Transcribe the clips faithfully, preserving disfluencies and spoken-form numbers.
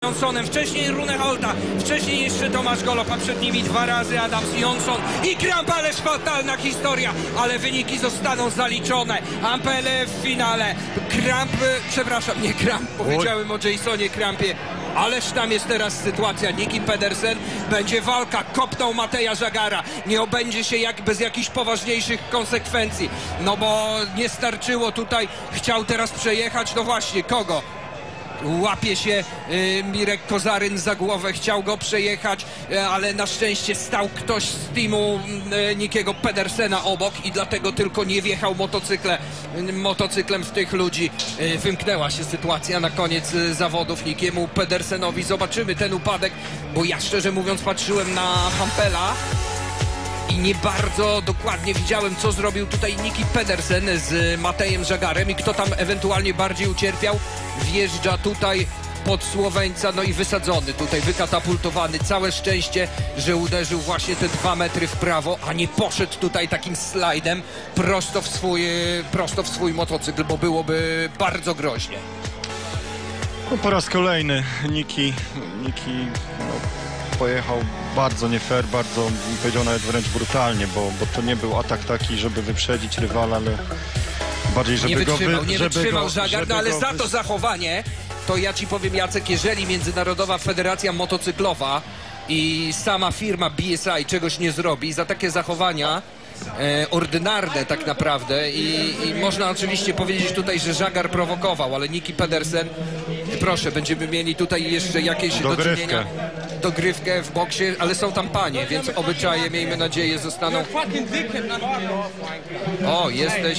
Johnsonem, wcześniej Runeholta, wcześniej jeszcze Tomasz Golob, a przed nimi dwa razy Adams Johnson i Kramp, ależ fatalna historia, ale wyniki zostaną zaliczone. Ampele w finale. Kramp, przepraszam, nie Kramp, powiedziałem o Jasonie Krampie. Ależ tam jest teraz sytuacja. Niki Pedersen, będzie walka, kopnął Mateja Żagara. Nie obędzie się jak bez jakichś poważniejszych konsekwencji. No bo nie starczyło tutaj. Chciał teraz przejechać, no właśnie, kogo? Łapie się y, Mirek Kozaryn za głowę, chciał go przejechać, y, ale na szczęście stał ktoś z teamu y, Nikiego Pedersena obok i dlatego tylko nie wjechał motocykle, y, motocyklem w tych ludzi. Y, wymknęła się sytuacja na koniec y, zawodów Nikiemu Pedersenowi. Zobaczymy ten upadek, bo ja szczerze mówiąc patrzyłem na Hampela i nie bardzo dokładnie widziałem, co zrobił tutaj Niki Pedersen z Matejem Żagarem i kto tam ewentualnie bardziej ucierpiał. Wjeżdża tutaj pod Słoweńca, no i wysadzony, tutaj wykatapultowany. Całe szczęście, że uderzył właśnie te dwa metry w prawo, a nie poszedł tutaj takim slajdem prosto w swój, prosto w swój motocykl, bo byłoby bardzo groźnie. No, po raz kolejny Niki, Niki no, pojechał bardzo nie fair, bardzo, bym powiedział, nawet wręcz brutalnie, bo, bo to nie był atak taki, żeby wyprzedzić rywala, ale bardziej, żeby nie wytrzymał, go wy, nie żeby wytrzymał go, Żagar, no ale go za to zachowanie, to ja ci powiem, Jacek, jeżeli Międzynarodowa Federacja Motocyklowa i sama firma B S I czegoś nie zrobi, za takie zachowania e, ordynarne tak naprawdę i, i można oczywiście powiedzieć tutaj, że Żagar prowokował, ale Niki Pedersen, proszę, będziemy mieli tutaj jeszcze jakieś do czynienia, dogrywkę w boksie, ale są tam panie, więc obyczaje, miejmy nadzieję, zostaną... O, jesteś...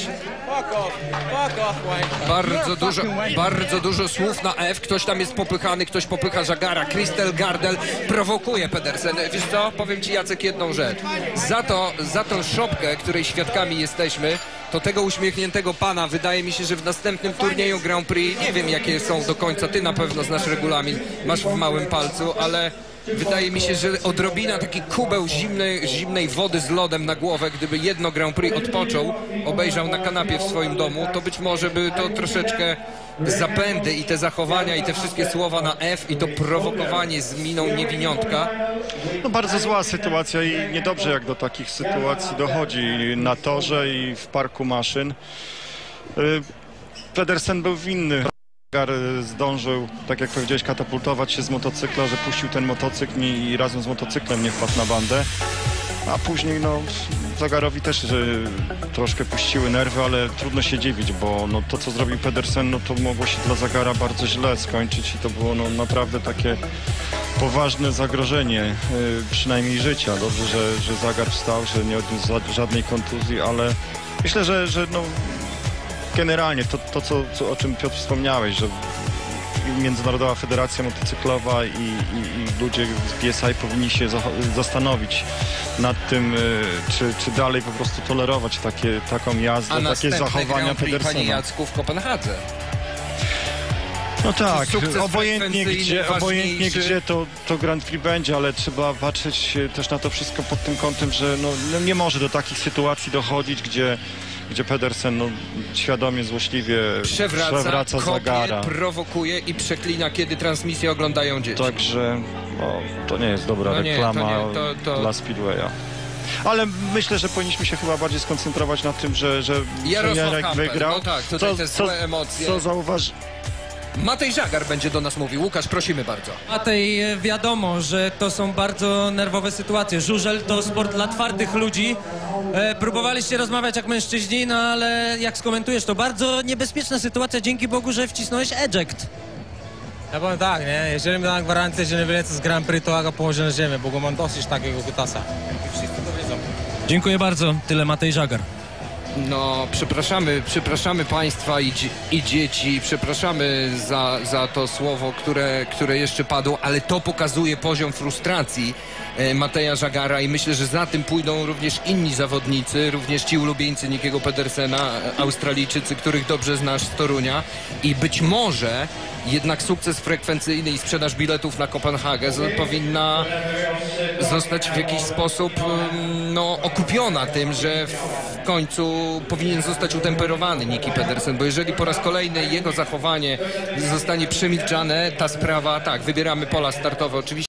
Bardzo dużo, bardzo dużo słów na F, ktoś tam jest popychany, ktoś popycha Żagara. Crystal Gardel prowokuje Pedersen. Wiesz co, powiem ci, Jacek, jedną rzecz. Za to, za tą szopkę, której świadkami jesteśmy, to tego uśmiechniętego pana, wydaje mi się, że w następnym turnieju Grand Prix, nie wiem jakie są do końca, ty na pewno znasz regulamin, masz w małym palcu, ale wydaje mi się, że odrobina taki kubeł zimnej, zimnej wody z lodem na głowę, gdyby jedno Grand Prix odpoczął, obejrzał na kanapie w swoim domu, to być może by to troszeczkę zapędy i te zachowania i te wszystkie słowa na F i to prowokowanie z miną niewiniątka. No bardzo zła sytuacja i niedobrze jak do takich sytuacji dochodzi na torze i w parku maszyn. Pedersen był winny. Żagar zdążył, tak jak powiedziałeś, katapultować się z motocykla, że puścił ten motocykl i razem z motocyklem nie wpadł na bandę. A później no Żagarowi też że troszkę puściły nerwy, ale trudno się dziwić, bo no, to co zrobił Pedersen, no to mogło się dla Żagara bardzo źle skończyć i to było no, naprawdę takie poważne zagrożenie, yy, przynajmniej życia. Dobrze, że, że Żagar wstał, że nie odniósł żadnej kontuzji, ale myślę, że, że no, generalnie to, to co, co, o czym Piotr wspomniałeś, że Międzynarodowa Federacja Motocyklowa i, i, i ludzie z B S I powinni się zastanowić nad tym, czy, czy dalej po prostu tolerować takie, taką jazdę, A takie zachowania Pedersena. Panie Jacku, w Kopenhadze. No tak, obojętnie gdzie, obojętnie gdzie to, to Grand Prix będzie, ale trzeba patrzeć też na to wszystko pod tym kątem, że no, no nie może do takich sytuacji dochodzić, gdzie gdzie Pedersen no, świadomie, złośliwie przewraca, przewraca kopie, Żagara. Prowokuje i przeklina, kiedy transmisję oglądają dzieci. Także no, to nie jest dobra no nie, reklama to nie, to, to... dla Speedwaya. Ale myślę, że powinniśmy się chyba bardziej skoncentrować na tym, że, że Jarek wygrał. No tak, tutaj co, te złe co, emocje. Co zauważ... Matej Żagar będzie do nas mówił. Łukasz, prosimy bardzo. Matej, wiadomo, że to są bardzo nerwowe sytuacje. Żużel to sport dla twardych ludzi. E, próbowaliście rozmawiać jak mężczyźni, no ale jak skomentujesz, to bardzo niebezpieczna sytuacja. Dzięki Bogu, że wcisnąłeś eject. Ja powiem tak, nie? Jeżeli mi dam gwarancję, że nie wylecę z Grand Prix, to ja go położę na ziemię, bo go mam dosyć takiego kutasa. I wszyscy to wiedzą. Dziękuję bardzo. Tyle Matej Żagar. No, przepraszamy, przepraszamy Państwa i, i dzieci, przepraszamy za, za to słowo, które, które jeszcze padło, ale to pokazuje poziom frustracji e, Mateja Żagara i myślę, że za tym pójdą również inni zawodnicy, również ci ulubieńcy Nikiego Pedersena, Australijczycy, których dobrze znasz z Torunia i być może jednak sukces frekwencyjny i sprzedaż biletów na Kopenhagę powinna zostać w jakiś sposób no, okupiona tym, że w końcu prostu powinien zostać utemperowany Niki Pedersen, bo jeżeli po raz kolejny jego zachowanie zostanie przemilczane, ta sprawa, tak, wybieramy pola startowe oczywiście.